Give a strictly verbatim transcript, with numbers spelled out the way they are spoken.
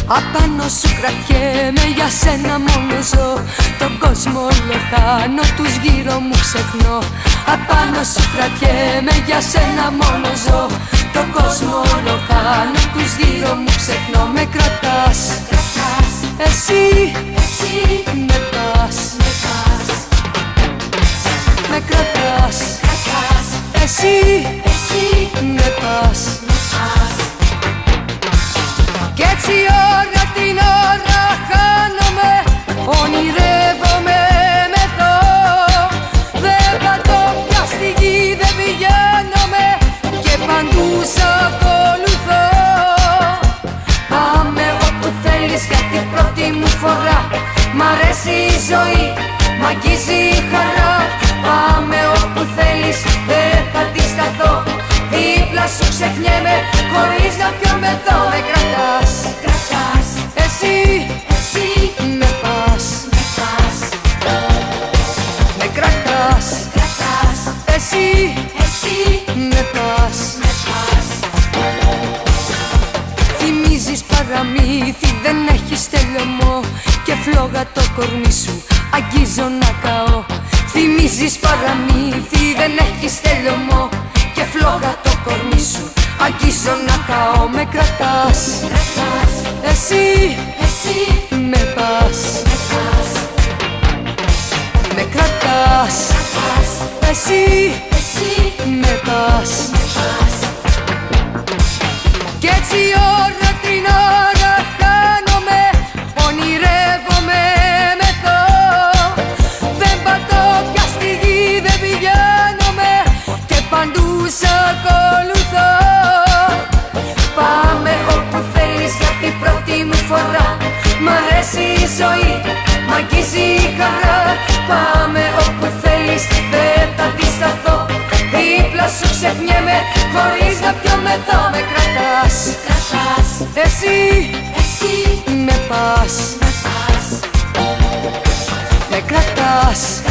Απάνω σου κρατιέμαι, για σένα μόνο ζω. Τον κόσμο όλο χάνω, τους γύρω μου ξεχνώ. Απάνω σου κρατιέμαι, για σένα μόνο ζω. Τον κόσμο όλο χάνω, τους γύρω μου ξεχνώ. Με κρατάς, εσύ, εσύ με πας, με πας. Με κρατάς, κρατάς. Εσύ, εσύ με πας, με πας. Κι έτσι ώρα την ώρα χάνομαι, ονειρεύομαι μεθώ. Δεν πατώ πια στη γη, δεν πηγαίνομαι και παντού σ' ακολουθώ. Πάμε όπου θέλεις για την πρώτη μου φορά. Μ' αρέσει η ζωή, μ' αγγίζει η χαρά. Πάμε όπου θέλεις, δεν θα αντισταθώ. Δίπλα σου ξεχνιέμαι, χωρίς να πιω εδώ. Με κρατάς, κρατάς. Εσύ, εσύ με πας, με πας. Με κρατάς, κρατάς. Εσύ, εσύ με πας, με πας. Θυμίζεις παραμύθι, δεν έχεις τελειωμό και φλόγα το κορμί σου, αγγίζω να καώ. Θυμίζεις παραμύθι, δεν έχεις τελειωμό και φλόγα το κορμί σου, αγγίζω να καώ. Με κρατάς, κρατάς. Εσύ, εσύ με πας, με πας. Με κρατάς, κρατάς. Εσύ, εσύ με πας, με πας. Κι έτσι ώρα την ώρα χάνομαι, ονειρεύομαι μεθώ. Δεν πατώ πια στη γη, δεν πηγαίνομαι και παντού σ' ακολουθώ. Πάμε όπου θέλεις για την πρώτη μου φορά. Μ' αρέσει η ζωή, μ' αγγίζει η χαρά. Πάμε όπου θέλεις, δεν θα αντισταθώ. Δίπλα σου ξεχνιέμαι, χωρίς να πιω μεθώ. Με κρατάς, κρατάς. Εσύ, εσύ με πας, με πας. Με κρατάς.